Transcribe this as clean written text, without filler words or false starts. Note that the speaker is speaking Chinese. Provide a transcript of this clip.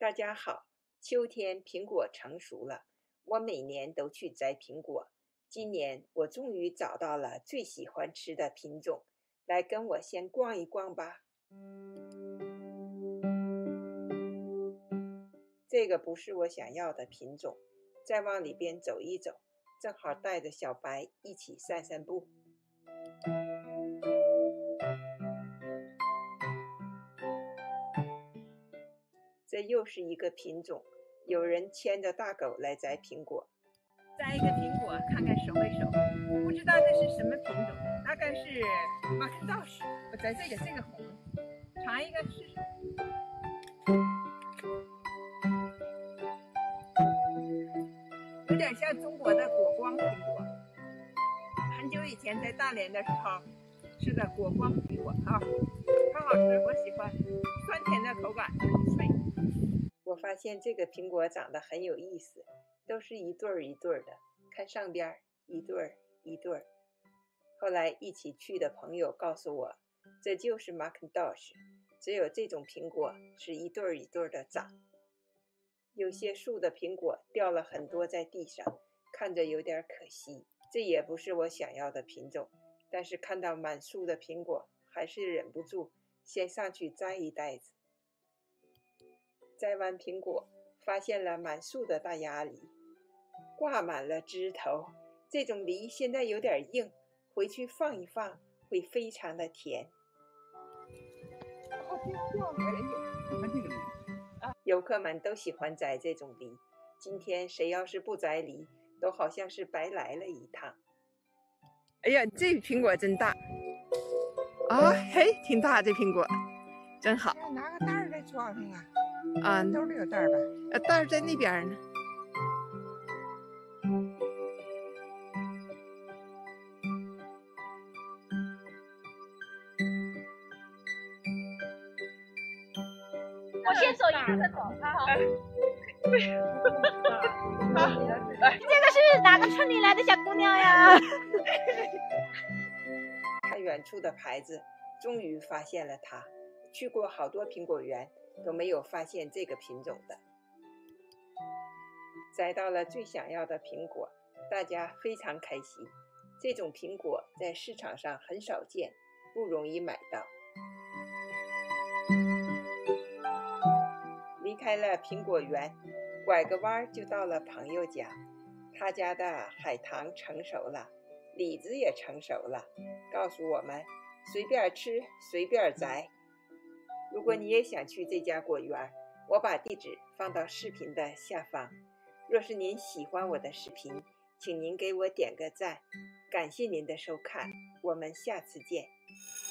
大家好，秋天苹果成熟了，我每年都去摘苹果。今年我终于找到了最喜欢吃的品种，来跟我先逛一逛吧。这个不是我想要的品种，再往里边走一走，正好带着小白一起散散步。这又是一个品种，有人牵着大狗来摘苹果。摘一个苹果，看看熟没熟。不知道这是什么品种，大概是马克道士。我摘这个红，尝一个试试。有点像中国的果光苹果。很久以前在大连的时候吃的果光苹果啊，很好吃，我喜欢，酸甜的口感，很脆。我发现这个苹果长得很有意思，都是一对儿一对儿的，看上边一对儿一对儿。后来一起去的朋友告诉我，这就是 Macintosh， 只有这种苹果是一对儿一对儿的长。有些树的苹果掉了很多在地上，看着有点可惜。这也不是我想要的品种，但是看到满树的苹果，还是忍不住先上去摘一袋子。摘完苹果，发现了满树的大鸭梨，挂满了枝头。这种梨现在有点硬，回去放一放会非常的甜。游客们都喜欢摘这种梨，今天谁要是不摘梨，都好像是白来了一趟。哎呀，这苹果真大啊！嘿，挺大，这苹果真好。 拿个袋儿再装上啊！ 啊， 兜里有袋儿吧？ 袋儿在那边呢。 我先走，一个人走，好。这个是哪个村里来的小姑娘呀？ 看远处的牌子，终于发现了它。去过好多苹果园，都没有发现这个品种的。摘到了最想要的苹果，大家非常开心。这种苹果在市场上很少见，不容易买到。离开了苹果园，拐个弯就到了朋友家。他家的海棠成熟了，李子也成熟了，告诉我们随便吃随便摘。如果你也想去这家果园，我把地址放到视频的下方。若是您喜欢我的视频，请您给我点个赞，感谢您的收看，我们下次见。